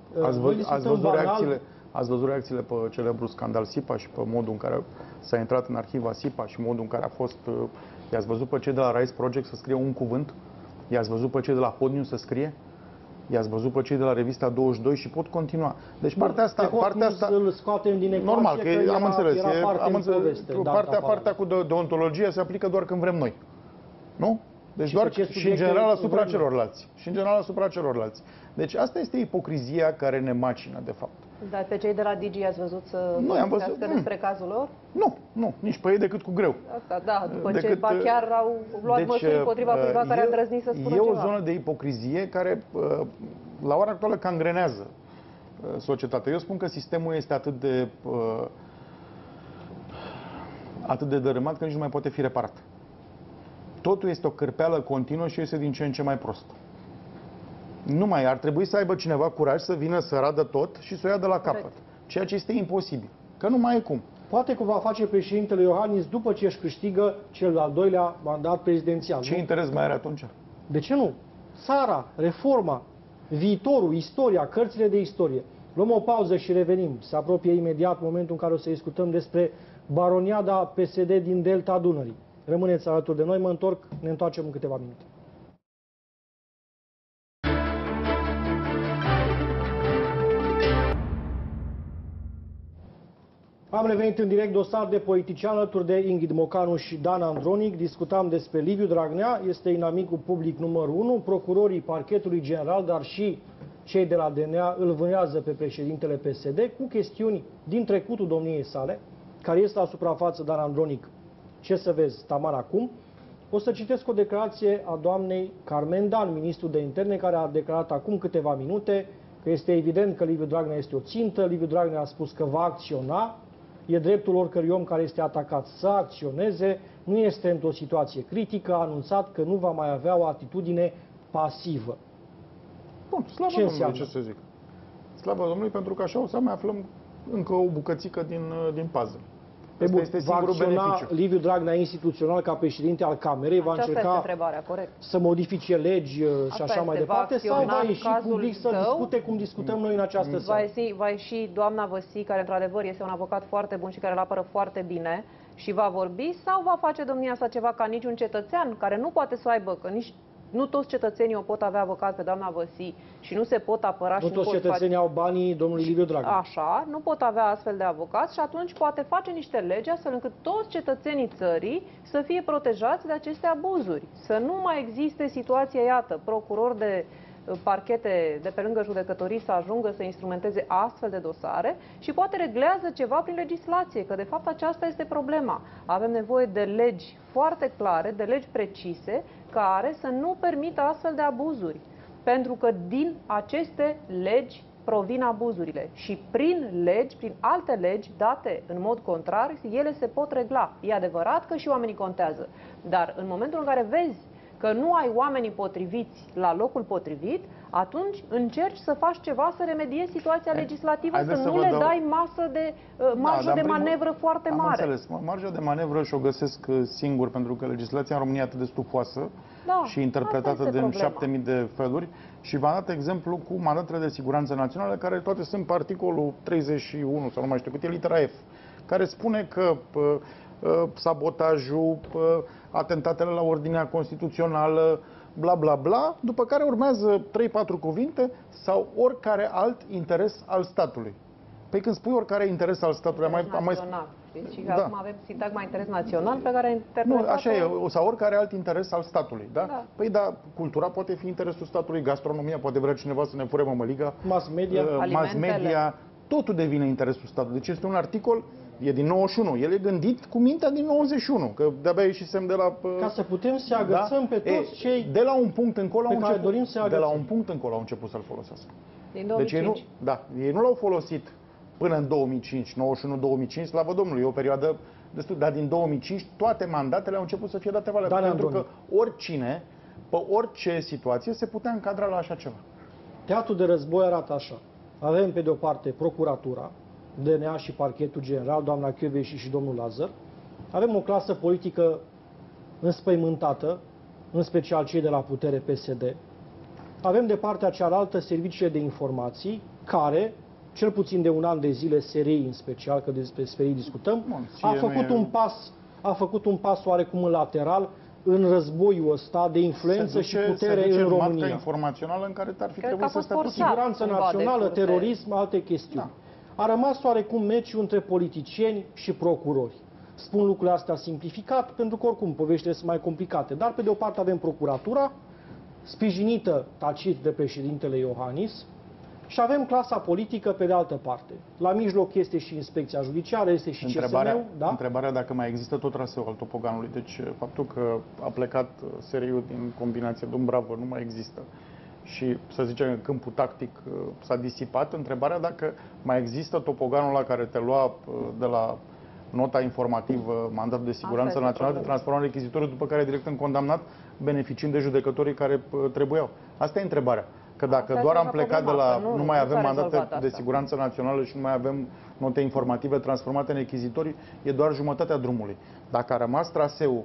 Ați văzut reacțiile pe celebrul scandal SIPA și pe modul în care s-a intrat în arhiva SIPA și modul în care a fost... I-ați văzut pe cei de la Rise Project să scrie un cuvânt? I-ați văzut pe cei de la Podnews să scrie? I-ați văzut pe cei de la Revista 22 și pot continua. Deci partea asta îl scoatem din ecuație, normal, că am înțeles. Partea cu deontologia se aplică doar când vrem noi. Nu? Deci doar și în general asupra celorlalți. Și în general asupra celorlalți. Deci asta este ipocrizia care ne macină, de fapt. Dar pe cei de la Digi ați văzut să vorbească despre cazul lor? Nu, nici pe ei decât cu greu. Asta, da, după ce chiar au luat măsuri împotriva cuiva care a îndrăznit să spună ceva. E o zonă de ipocrizie care, la ora actuală, cangrenează societatea. Eu spun că sistemul este atât de dărâmat că nici nu mai poate fi reparat. Totul este o cârpeală continuă și este din ce în ce mai prost. Ar trebui să aibă cineva curaj să vină să radă tot și să o ia de la capăt. Ceea ce este imposibil. Că nu mai e cum. Poate că va face președintele Iohannis după ce își câștigă cel al doilea mandat prezidențial. Ce interes mai are atunci? De ce nu? Țara, reforma, viitorul, istoria, cărțile de istorie. Luăm o pauză și revenim. Se apropie imediat momentul în care o să discutăm despre baroniada PSD din Delta Dunării. Rămâneți alături de noi, ne întoarcem în câteva minute. Am revenit în direct dosar de politician alături de Ingrid Mocanu și Dan Andronic. Discutam despre Liviu Dragnea, este inamicul public numărul 1. Procurorii Parchetului General, dar și cei de la DNA îl vânează pe președintele PSD cu chestiuni din trecutul domniei sale, care este la suprafață, Dan Andronic. Ce să vezi, taman acum. O să citesc o declarație a doamnei Carmen Dan, ministrul de interne, care a declarat acum câteva minute că este evident că Liviu Dragnea este o țintă. Liviu Dragnea a spus că va acționa. E dreptul oricărui om care este atacat să acționeze. Nu este într-o situație critică. A anunțat că nu va mai avea o atitudine pasivă. Bun, slavă Domnului, ce să zic. Slavă Domnului, pentru că așa o să mai aflăm încă o bucățică din puzzle. Asta este singurul beneficiu. Liviu Dragnea instituțional ca președinte al Camerei va încerca să modifice legi și așa mai departe, sau va ieși public să discute cum discutăm noi în această seară? Va ieși doamna Văsi, care într-adevăr este un avocat foarte bun și care îl apără foarte bine și va vorbi, sau va face domnia sa ceva ca niciun cetățean care nu poate să aibă, că nici nu toți cetățenii o pot avea avocat pe doamna Văsi și nu se pot apăra și nu toți cetățenii au banii domnului Liviu Dragnea. Așa, nu pot avea astfel de avocați și atunci poate face niște legi astfel încât toți cetățenii țării să fie protejați de aceste abuzuri. Să nu mai existe situația, iată, procuror de parchete de pe lângă judecătorii să ajungă să instrumenteze astfel de dosare și poate reglează ceva prin legislație, că de fapt aceasta este problema. Avem nevoie de legi foarte clare, de legi precise, care să nu permită astfel de abuzuri. Pentru că din aceste legi provin abuzurile și prin legi, prin alte legi date în mod contrar, ele se pot regla. E adevărat că și oamenii contează, dar în momentul în care vezi că nu ai oamenii potriviți la locul potrivit, atunci încerci să faci ceva să remediezi situația legislativă, să nu le dai marjă de manevră foarte mare. Am înțeles. Marja de manevră și-o găsesc singur, pentru că legislația în România e atât de stufoasă și interpretată de 7000 de feluri. Și v-am dat exemplu cu mandatele de siguranță națională, care toate sunt pe articolul 31, sau nu mai știu cât e, litera F, care spune că sabotajul, atentatele la ordinea constituțională, bla bla bla, după care urmează 3-4 cuvinte, sau oricare alt interes al statului. Păi când spui oricare interes al statului, și acum avem sintagma interes național pe care a interpretat-o... Nu, așa e, sau oricare alt interes al statului, da? Păi da, cultura poate fi interesul statului, gastronomia, poate vrea cineva să ne fure mămăliga, mass media, totul devine interesul statului. Deci este un articol, e din 91, el e gândit cu mintea din 91, că de-abia ieșisem de la... Ca să putem să agățăm pe toți cei de la un punct încolo pe care dorim să agățăm. De la un punct încolo au început să-l folosească. Din 2005. Deci ei nu l-au folosit până în 2005, 91-2005, slavă Domnului, e o perioadă destul, dar din 2005 toate mandatele au început să fie date valabile, pentru că oricine, pe orice situație, se putea încadra la așa ceva. Teatrul de război arată așa. Avem pe de o parte procuratura, DNA și parchetul general, doamna Kövesi și domnul Lazar. Avem o clasă politică înspăimântată, în special cei de la putere PSD. Avem de partea cealaltă serviciile de informații, care, cel puțin de un an de zile, SRI în special, că despre SRI discutăm, a făcut un pas oarecum lateral în războiul ăsta de influență și putere în România. Informațională în care ar fi trebuit să stea siguranță națională, terorism, alte chestiuni. A rămas oarecum meciul între politicieni și procurori. Spun lucrurile astea simplificat, pentru că oricum poveștile sunt mai complicate. Dar pe de o parte avem procuratura, sprijinită tacit de președintele Iohannis, și avem clasa politică pe de altă parte. La mijloc este și inspecția judiciară, este și CSM-ul. Da? Întrebarea dacă mai există tot traseul al topoganului. Deci faptul că a plecat SRI-ul din combinație Dumbrava nu mai există. Și să zicem că câmpul tactic s-a disipat. Întrebarea dacă mai există topoganul la care te lua de la nota informativă, mandatul de siguranță națională, de transformare rechizitoriu, după care direct în condamnat, beneficiind de judecătorii care trebuiau. Asta e întrebarea. Că dacă doar am plecat de la... Nu mai avem mandate de siguranță națională și nu mai avem note informative transformate în rechizitorii, e doar jumătatea drumului. Dacă a rămas traseul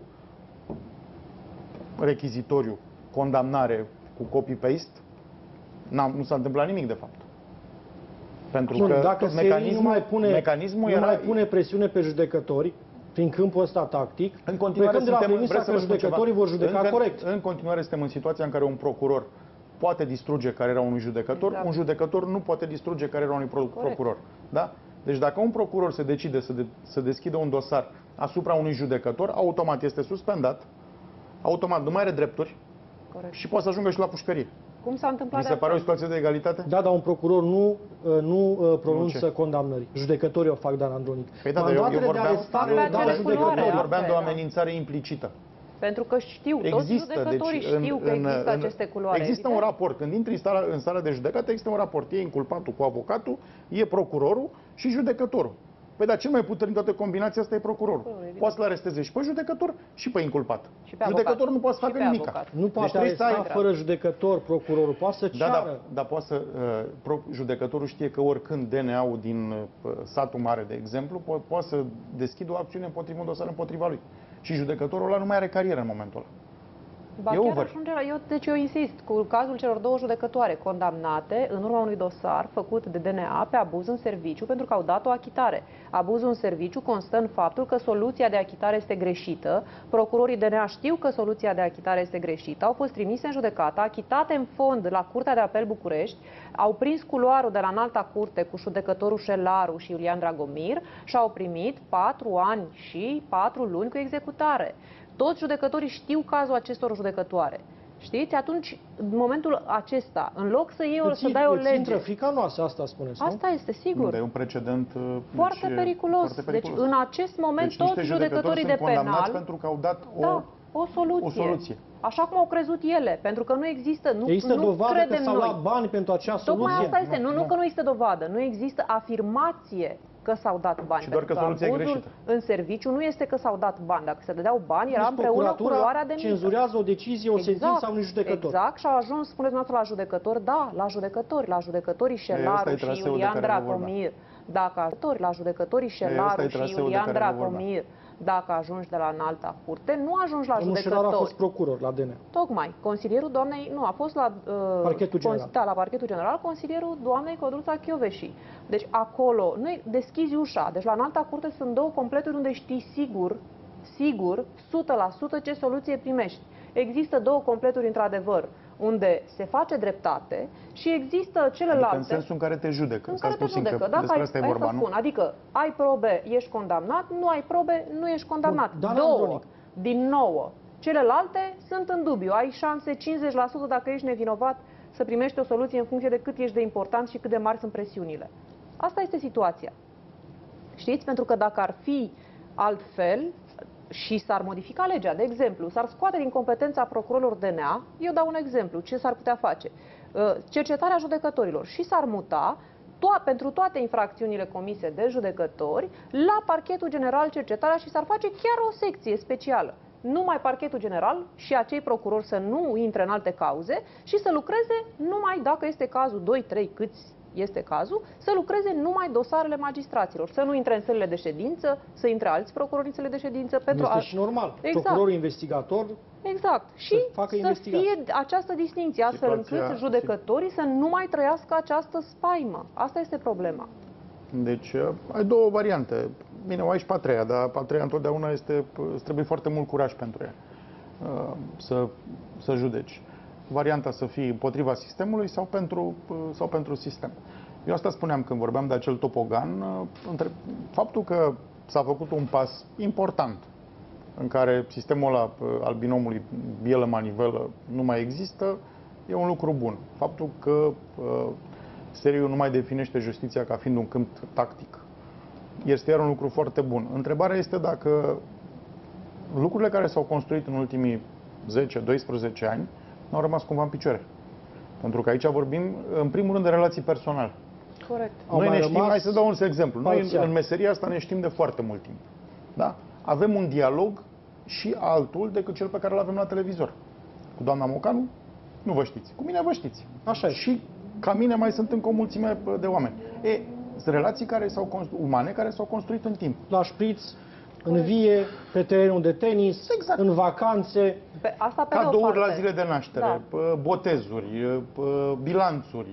rechizitoriu, condamnare cu copy-paste, nu s-a întâmplat nimic de fapt. Pentru că dacă mecanismul nu mai pune presiune pe judecători, prin câmpul ăsta tactic, în continuare de la premisa că judecătorii vor judeca corect. În continuare suntem în situația în care un procuror poate distruge cariera unui judecător, un judecător nu poate distruge cariera unui procuror. Da? Deci dacă un procuror se decide să deschidă un dosar asupra unui judecător, automat este suspendat, automat nu mai are drepturi și poate să ajungă și la pușcărie. Cum s-a întâmplat? Mi se pare o situație de egalitate? Da, dar un procuror nu pronunță condamnări. Judecătorii o fac, Dan Andronic. Păi da, eu vorbeam de o amenințare implicită. Pentru că știu, toți judecătorii știu că există aceste culoare. Există un raport. Când intri în sala de judecată, există un raport. E inculpatul cu avocatul, e procurorul și judecătorul. Păi dar cel mai puternic toată combinația asta e procurorul. Poate să-l aresteze și pe judecător și pe inculpat. Judecătorul nu poate să facă nimic. Nu poate aresta fără judecător procurorul. Poate să ceară. Dar judecătorul știe că oricând DNA-ul din satul mare, de exemplu, poate să deschidă o acțiune împotriva un dosar împotriva lui. Și judecătorul ăla nu mai are carieră în momentul ăla. Deci eu insist, cu cazul celor două judecătoare condamnate în urma unui dosar făcut de DNA pe abuz în serviciu pentru că au dat o achitare. Abuzul în serviciu constă în faptul că soluția de achitare este greșită, procurorii DNA știu că soluția de achitare este greșită, au fost trimise în judecată, achitate în fond la Curtea de Apel București, au prins culoarul de la Înalta Curte cu judecătorul Șelaru și Iulian Dragomir și au primit 4 ani și 4 luni cu executare. Toți judecătorii știu cazul acestor judecătoare. Știți? Atunci, în momentul acesta, în loc să iei să dai o Îți lege... intră frica noastră, asta spuneți, nu? Asta este, sigur. E un precedent Foarte periculos. Deci, în acest moment, toți judecătorii de penal... pentru că au dat o soluție. Așa cum au crezut ele, pentru că nu există, există nu dovadă credem că s-au noi. luat bani pentru acea soluție? Tocmai asta este, nu că nu există dovadă, nu există afirmație că s-au dat bani. Și doar că soluția e greșită. În serviciu nu este că s-au dat bani, dacă se dădeau bani, era împreună cu luarea de mită. Cenzurează o decizie, o sentință a unui judecător. Exact, și au ajuns, spuneți dumneavoastră, la judecători, da, la judecătorii Șelaru și Iulian Dragomir. La judecătorii Șelaru și Iulian Dragomir. Dacă ajungi de la înalta curte, nu ajungi la judecători. Domnul Șelaru a fost procuror la DNA. Tocmai. Consilierul doamnei, nu, a fost la Parchetul General. La Parchetul General, consilierul doamnei Codruța Chioveși. Deci acolo, nu deschizi ușa. Deci la înalta curte sunt două completuri unde știi sigur, 100% ce soluție primești. Există două completuri, într-adevăr, unde se face dreptate și există celelalte... Adică în sensul în care te judecă. În care te judecă, da, hai să spun. Adică ai probe, ești condamnat, nu ai probe, nu ești condamnat. Două din 9. Celelalte sunt în dubiu. Ai șanse 50% dacă ești nevinovat să primești o soluție în funcție de cât ești de important și cât de mari sunt presiunile. Asta este situația. Știți? Pentru că dacă ar fi altfel și s-ar modifica legea, de exemplu, s-ar scoate din competența procurorilor DNA, eu dau un exemplu, ce s-ar putea face? Cercetarea judecătorilor și s-ar muta pentru toate infracțiunile comise de judecători la Parchetul General cercetarea și s-ar face chiar o secție specială. Numai Parchetul General și acei procurori să nu intre în alte cauze și să lucreze numai, dacă este cazul, 2, 3, câți este cazul, să lucreze numai dosarele magistraților, să nu intre în sălile de ședință, să intre alți procurori în sălile de ședință. Este și normal. Exact. Procurorul investigator și să fie această distinție, astfel încât judecătorii să nu mai trăiască această spaimă. Asta este problema. Deci, ai două variante. Bine, o ai și pe a treia, dar pe a treia întotdeauna îți trebuie foarte mult curaj pentru ea să judeci. Varianta să fie împotriva sistemului sau pentru sistem. Eu asta spuneam când vorbeam de acel topogan, faptul că s-a făcut un pas important în care sistemul ăla al binomului bielă-manivelă nu mai există, e un lucru bun. Faptul că seriul nu mai definește justiția ca fiind un câmp tactic este iar un lucru foarte bun. Întrebarea este dacă lucrurile care s-au construit în ultimii 10-12 ani n-au rămas cumva în picioare. Pentru că aici vorbim, în primul rând, de relații personale. Corect. Noi ne știm, hai să dau un exemplu. Noi în meseria asta ne știm de foarte mult timp. Da? Avem un dialog și altul decât cel pe care îl avem la televizor. Cu doamna Mocanu, nu vă știți. Cu mine vă știți. Așa e. Și ca mine mai sunt încă o mulțime de oameni. Sunt relații umane care s-au construit în timp. La șpriț, în vie, pe terenul de tenis, exact. În vacanțe, cadouri la zile de naștere, botezuri, bilanțuri,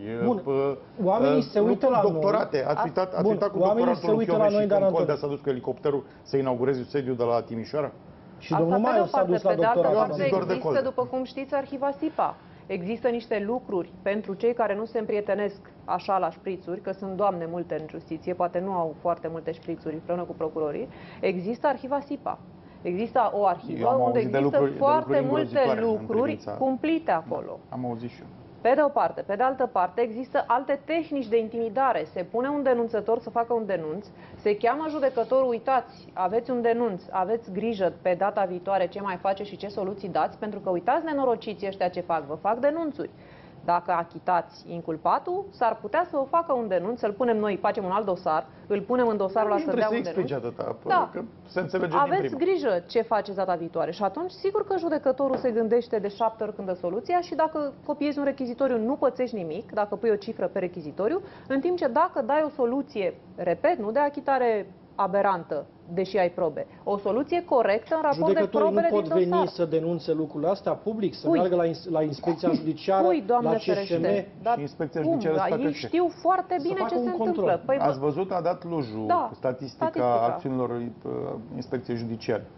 oamenii se uită la doctorate. Ați uitat cu doctoratul lui Chioveși și când Coldea s-a dus cu elicopterul să inaugureze sediul de la Timișoara? Și domnul Maiu s-a dus la doctorat. Există, după cum știți, arhiva SIPA. Există niște lucruri pentru cei care nu se împrietenesc așa la șprițuri, că sunt doamne multe în justiție, poate nu au foarte multe șprițuri împreună cu procurorii. Există arhiva SIPA. Există o arhivă unde există foarte multe lucruri cumplite acolo. Am auzit și eu. Pe de o parte. Pe de altă parte, există alte tehnici de intimidare. Se pune un denunțător să facă un denunț, se cheamă judecătorul, uitați, aveți un denunț, aveți grijă pe data viitoare ce mai face și ce soluții dați, pentru că uitați nenorociții ăștia ce fac, vă fac denunțuri. Dacă achitați inculpatul, s-ar putea să o facă un denunț, să-l punem noi, facem un alt dosar, îl punem în dosarul ăla să dea un denunț. Da. Că se înțelege aveți grijă ce faceți data viitoare și atunci sigur că judecătorul se gândește de 7 ori când dă soluția și dacă copiezi un rechizitoriu nu pățești nimic, dacă pui o cifră pe rechizitoriu, în timp ce dacă dai o soluție, repet, nu de achitare aberantă, deși ai probe. O soluție corectă în raport de probele din dosar. Judecătorii nu pot veni să denunțe lucrurile astea public, să meargă la inspecția judiciară, la CSM. Și inspecția judiciară ei știu foarte bine ce se întâmplă. Păi, ați văzut, a dat Luju statistica acțiunilor inspecției judiciare.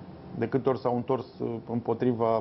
De câte ori s-au întors împotriva,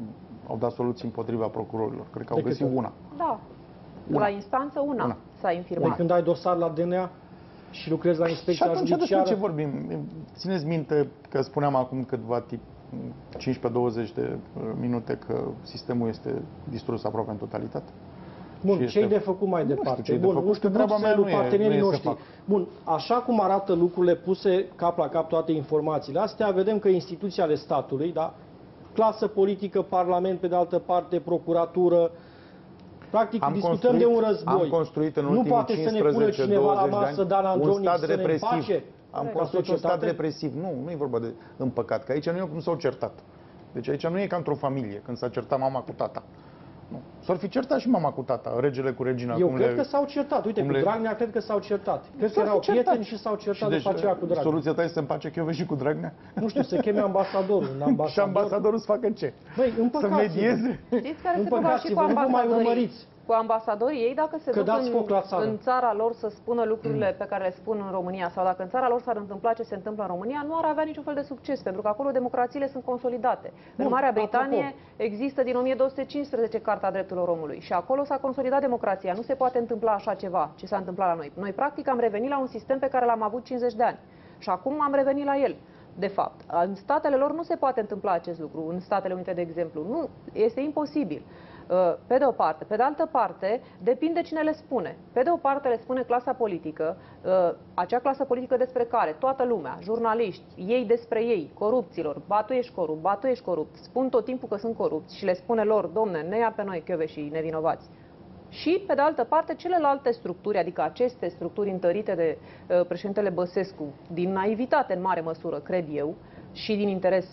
au dat soluții împotriva procurorilor. Cred că au găsit una. Da. La instanță una s-a infirmat. Când ai dosar la DNA și lucrezi la inspecția judiciară. Și atunci despre ce vorbim? Țineți minte că spuneam acum câtva 15-20 de minute că sistemul este distrus aproape în totalitate. Bun, ce-i de făcut mai departe? Bun, nu știu, Bruxelles, partenerii noștri. Bun, așa cum arată lucrurile puse cap la cap toate informațiile astea, vedem că instituții ale statului, da? Clasă politică, Parlament, pe de altă parte, procuratură, practic discutăm de un război. Am construit în ultimii nu poate să ne pună cineva la masă, Dan Andronic, să ne împace? Am construit un stat represiv. Nu e vorba de împăcat, că aici nu e cum s-au certat. Deci aici nu e ca într-o familie, când s-a certat mama cu tata. Nu. S-ar fi certat și mama cu tata, regele cu regina. Eu cred că s-au certat. Uite, cu Dragnea cred că s-au certat. Cred că erau prieteni și s-au certat după aceea cu Dragnea. Soluția ta este să împace Chiove și cu Dragnea? Nu știu, să cheme ambasadorul. Și ambasadorul să facă ce? Băi, să medieze? Știți care se întâmplă și cu ambasadorii? Cu ambasadorii ei, dacă se duc în țara lor să spună lucrurile pe care le spun în România, sau dacă în țara lor s-ar întâmpla ce se întâmplă în România, nu ar avea niciun fel de succes, pentru că acolo democrațiile sunt consolidate. În Marea Britanie există din 1215 Carta Drepturilor Omului și acolo s-a consolidat democrația. Nu se poate întâmpla așa ceva ce s-a întâmplat la noi. Noi, practic, am revenit la un sistem pe care l-am avut 50 de ani și acum am revenit la el. De fapt, în statele lor nu se poate întâmpla acest lucru, în Statele Unite, de exemplu. Nu, este imposibil. Pe de o parte. Pe de altă parte, depinde cine le spune. Pe de o parte le spune clasa politică, acea clasă politică despre care toată lumea, jurnaliști, ei despre ei, corupților, ba tu ești corupt, ba tu ești corupt, spun tot timpul că sunt corupți și le spune lor, domne, ne ia pe noi Chiove și nevinovați. Și, pe de altă parte, celelalte structuri, adică aceste structuri întărite de președintele Băsescu, din naivitate în mare măsură, cred eu, și din interes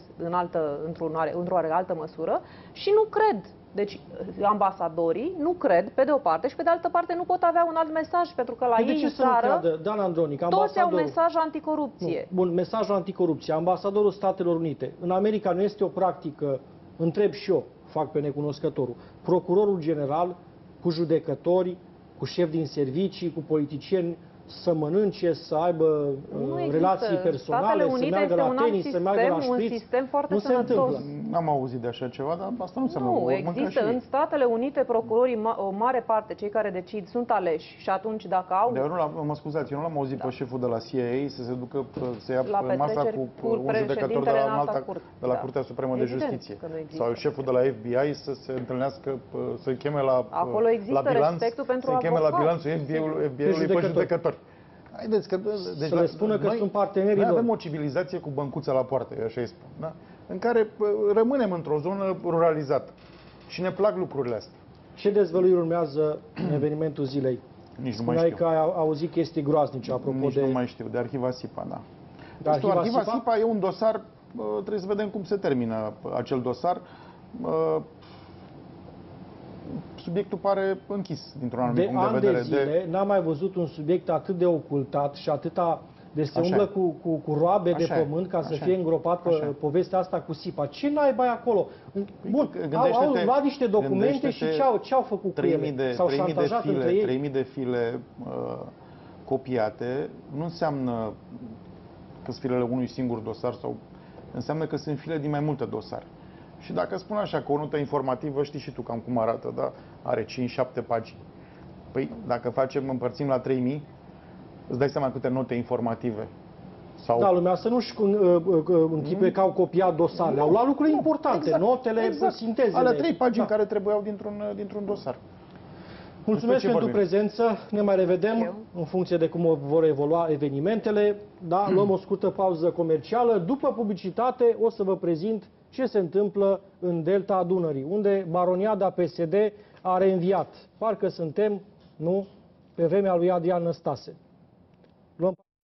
într-o altă măsură, și nu cred. Deci, ambasadorii nu cred, pe de o parte, și pe de altă parte nu pot avea un alt mesaj, pentru că la ei în țară, Dan Andronic, toți au mesaj anticorupție. Bun, mesajul anticorupție. Ambasadorul Statelor Unite. În America nu este o practică, întreb și eu, fac pe necunoscătorul, procurorul general cu judecători, cu șefi din servicii, cu politicieni, să mănânce, să aibă relații personale, să meargă la tenis, să meargă la șpriț. Un sistem foarte nu sănătos. se întâmplă. N-am auzit de așa ceva, dar asta nu înseamnă. Nu, există. În Statele Unite, procurorii, o mare parte, cei care decid, sunt aleși și atunci dacă au... Mă scuzați, eu nu l-am auzit pe șeful de la CIA să se ducă să ia masa cu un judecător de la Curtea Supremă de Justiție. Sau șeful de la FBI să se întâlnească, să-i cheme la acolo există respectul pentru avocați. Să-i cheme la bilanțul FBI-ului pe judecători. Haideți că, deci să le spună că sunt partenerii lor. Noi avem o civilizație cu băncuța la poartă, eu așa îi spun, da? În care rămânem într-o zonă ruralizată și ne plac lucrurile astea. Ce dezvăluiri urmează în evenimentul zilei? Nici nu mai știu. Că ai auzit chestii groaznice apropo Nici nu mai știu, de Arhiva SIPA, da. Arhiva SIPA e un dosar, trebuie să vedem cum se termină acel dosar. Subiectul pare închis dintr-un anumit punct de vedere. De ani de zile n-am mai văzut un subiect atât de ocultat și atâta de se umblă cu roabe de pământ ca să fie îngropat pe povestea asta cu SIPA. Ce naiba e acolo? Bun, au luat niște documente și ce au făcut cu ele? S-au șantajat între ei? 3.000 de file copiate nu înseamnă că sunt filele unui singur dosar, sau înseamnă că sunt file din mai multe dosare. Și dacă spun așa, că o notă informativă, știi și tu cam cum arată, da? Are 5-7 pagini. Păi, dacă împărțim la 3.000, îți dai seama câte note informative. Sau... Da, lumea să nu-și închipuie că au copiat dosarele. Au luat lucruri importante, notele, sintezele. Alea 3 pagini care trebuiau dintr-un dosar. Mulțumesc pentru prezență, ne mai revedem în funcție de cum vor evolua evenimentele. Da, luăm o scurtă pauză comercială. După publicitate o să vă prezint ce se întâmplă în Delta Dunării, unde baroniada PSD a reînviat. Parcă suntem, nu, pe vremea lui Adrian Năstase.